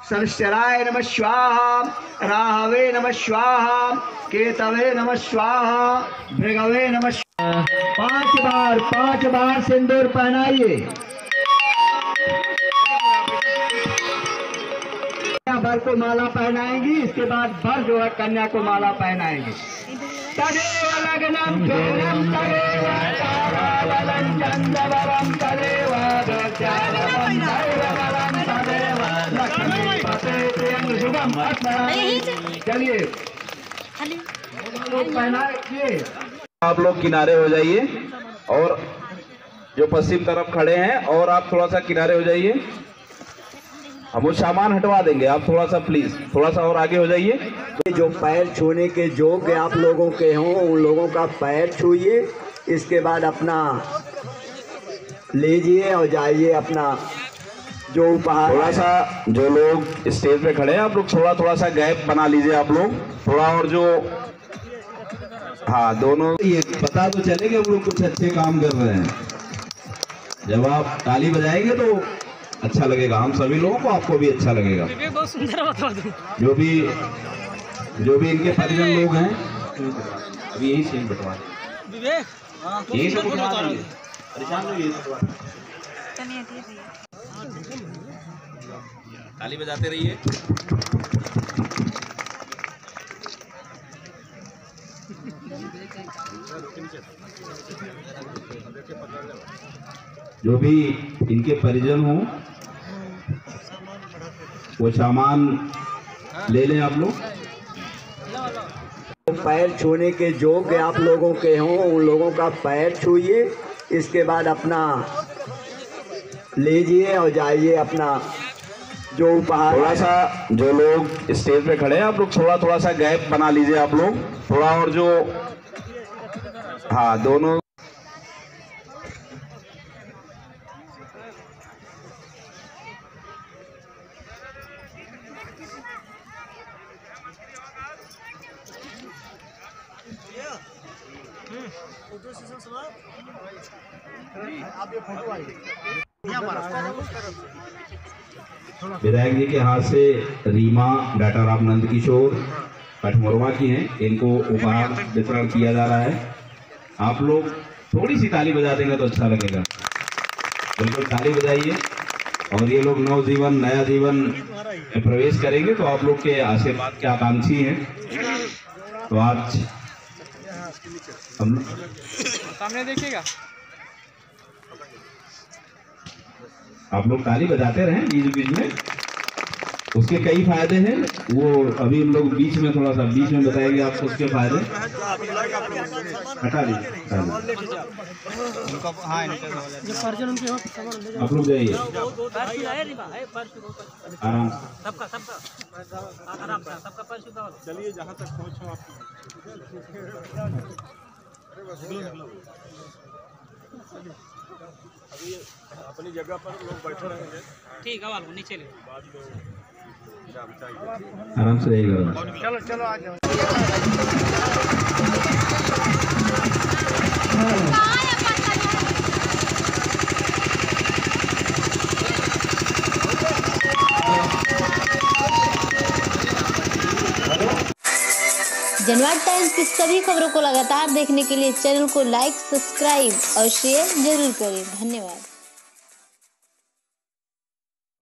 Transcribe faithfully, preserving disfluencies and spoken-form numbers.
शनिश्चराय नमः स्वाहा, राहवे नमः स्वाहा, केतवे नमः स्वाहा, भृगवे नमः स्वाहा। पांच बार पांच बार सिंदूर पहनाइए। भर को माला पहनाएंगी, इसके बाद भर जो है कन्या को माला पहनाएंगे। तदेव लग्नं फेरं तदेव ताराबलं चन्द्रबलं तदेव दुर्गाबलं दैवबलं तदेव लक्ष्मीपते प्रियं शुभं अस्मरामि। चलिए पहनाइए। आप लोग किनारे हो जाइए और जो पश्चिम तरफ खड़े हैं और आप थोड़ा सा किनारे हो जाइए। हम वो सामान हटवा देंगे, आप थोड़ा सा प्लीज थोड़ा सा और आगे हो जाइए। जो पैर छूने के योग्य आप लोगों के हों उन लोगों का पैर छूइए। इसके बाद अपना लीजिए और जाइए अपना जो उपहार। थोड़ा सा जो लोग स्टेज पे खड़े हैं आप लोग थोड़ा थोड़ा सा गैप बना लीजिए आप लोग थोड़ा। और जो हाँ दोनों ये पता तो चलेगा हम लोग कुछ अच्छे काम कर रहे हैं। जब आप ताली बजाएंगे तो अच्छा लगेगा हम सभी लोगों को, आपको भी अच्छा लगेगा। बहुत सुंदर बता दूं। जो भी जो भी इनके परिजन लोग हैं अभी यही सेम बटवा विवेक यही सब बटवा देंगे। परेशान हो ये ताली बजाते रहिए। जो भी इनके परिजन हो वो सामान ले लें आप लोग। पैर छूने के योग्य आप लोगों के हों उन लोगों का पैर छूइए। इसके बाद अपना लीजिए और जाइए अपना जो उपहार। थोड़ा सा जो लोग स्टेज पे खड़े हैं आप लोग थोड़ा थोड़ा सा गैप बना लीजिए आप लोग थोड़ा। और जो हाँ दोनों विधायक जी के हाथ से रीमा डाटा राम नंद किशोर कठमोरवा की हैं, इनको उपहार वितरण किया जा रहा है। आप लोग थोड़ी सी ताली बजा देंगे तो अच्छा लगेगा। बिल्कुल ताली बजाइए। और ये लोग नव जीवन नया जीवन में प्रवेश करेंगे तो आप लोग के आशीर्वाद के आकांक्षी हैं। तो आज हम सामने देखिएगा। आप लोग ताली बजाते रहें बीच बीच में, उसके कई फायदे हैं। वो अभी हम लोग बीच में थोड़ा सा बीच में बताएंगे आपको उसके फायदे। हटा दीजिए आप लोग जाइए आराम से। चलिए जहाँ तक पहुँचो आप अभी अपनी जगह पर लोग बैठे रहेंगे। ठीक है वालों नीचे ले आराम से रहेगा। चलो चलो आ जाओ। जनवाद टाइम्स की सभी खबरों को लगातार देखने के लिए चैनल को लाइक, सब्सक्राइब और शेयर जरूर करें। धन्यवाद।